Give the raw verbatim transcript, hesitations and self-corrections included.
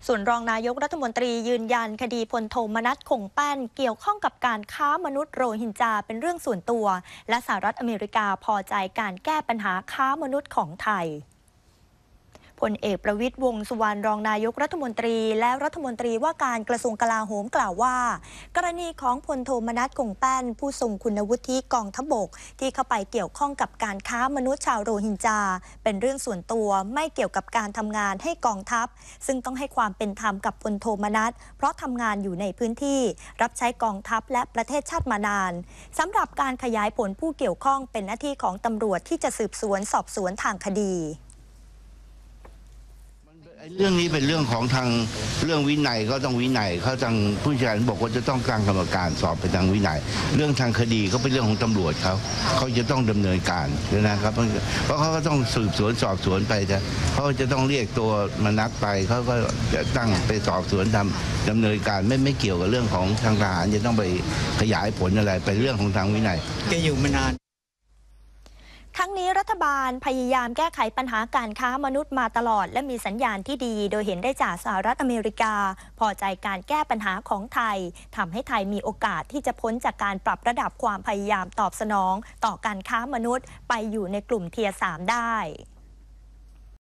ส่วนรองนายกรัฐมนตรียืนยันคดีพลโทมนัสคงแป้นเกี่ยวข้องกับการค้ามนุษย์โรฮิงญาเป็นเรื่องส่วนตัวและสหรัฐอเมริกาพอใจการแก้ปัญหาค้ามนุษย์ของไทยพลเอกประวิตรวงษ์สุวรรณรองนายกรัฐมนตรีและรัฐมนตรีว่าการกระทรวงกลาโหมกล่าวว่ากรณีของพลโทมนัสคงแป้นผู้ทรงคุณวุฒิกองทัพบกที่เข้าไปเกี่ยวข้องกับการค้ามนุษย์ชาวโรฮิงญาเป็นเรื่องส่วนตัวไม่เกี่ยวกับการทำงานให้กองทัพซึ่งต้องให้ความเป็นธรรมกับพลโทมนัสเพราะทำงานอยู่ในพื้นที่รับใช้กองทัพและประเทศชาติมานานสำหรับการขยายผลผู้เกี่ยวข้องเป็นหน้าที่ของตำรวจที่จะสืบสวนสอบสวนทางคดีเรื่องนี้เป็นเรื่องของทางเรื่องวินัยก็ต้องวินัยเขาทางผู้จัดการบอกว่าจะต้องตั้งกรรมการสอบไปทางวินัยเรื่องทางคดีก็เป็นเรื่องของตำรวจเขาเขาจะต้องดำเนินการนะครับเพราะเขาก็ต้องสืบสวนสอบสวนไปจะเขาจะต้องเรียกตัวมนัสไปเขาก็จะตั้งไปสอบสวนทำดำเนินการไม่ไม่เกี่ยวกับเรื่องของทางทหารจะต้องไปขยายผลอะไรเป็นเรื่องของทางวินัยแกอยู่มานานทั้งนี้รัฐบาลพยายามแก้ไขปัญหาการค้ามนุษย์มาตลอดและมีสัญญาณที่ดีโดยเห็นได้จากสหรัฐอเมริกาพอใจการแก้ปัญหาของไทยทำให้ไทยมีโอกาสที่จะพ้นจากการปรับระดับความพยายามตอบสนองต่อการค้ามนุษย์ไปอยู่ในกลุ่มเทียร์สามได้